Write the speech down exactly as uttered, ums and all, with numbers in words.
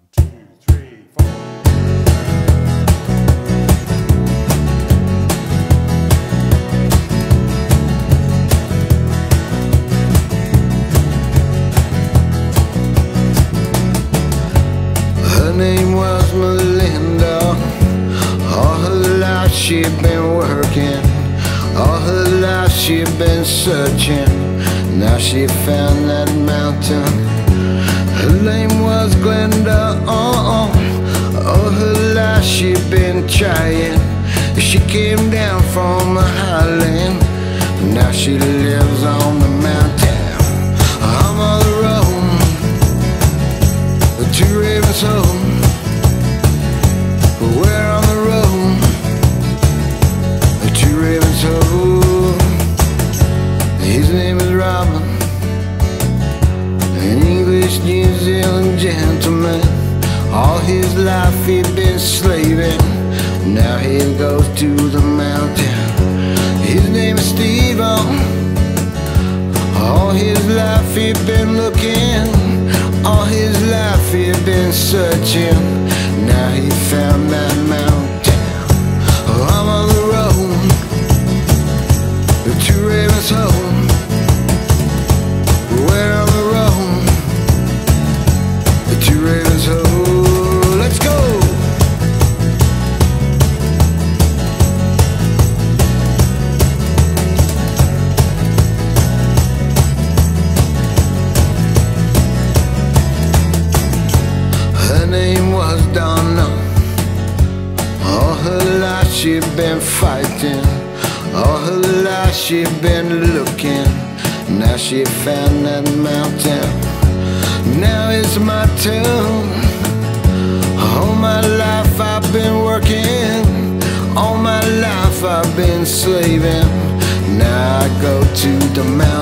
two, three, four. Her name was Melinda. All her life she'd been working, all her life she'd been searching. Now she found that mountain. Her name was Glenda. Oh, all her life she'd been trying. She came down from the highland. Now she lives on the mountain. I'm on the road to Ravenshoe. We're on the road to Ravenshoe. His name is Robin, an English New Zealand gentleman. All his life he'd been slaving. Now he goes to the mountain. His name is Steve. All his life he'd been looking, all his life he'd been searching. Now he found that mountain. I'm on the road to Ravenshoe. We're on the road to Ravenshoe. Let's go! Her name was Donna. All her life she'd been fighting, all her life she'd been looking. Now she found that mountain. Now it's my turn. All my life I've been working, all my life I've been slaving. Now I go to the mountain.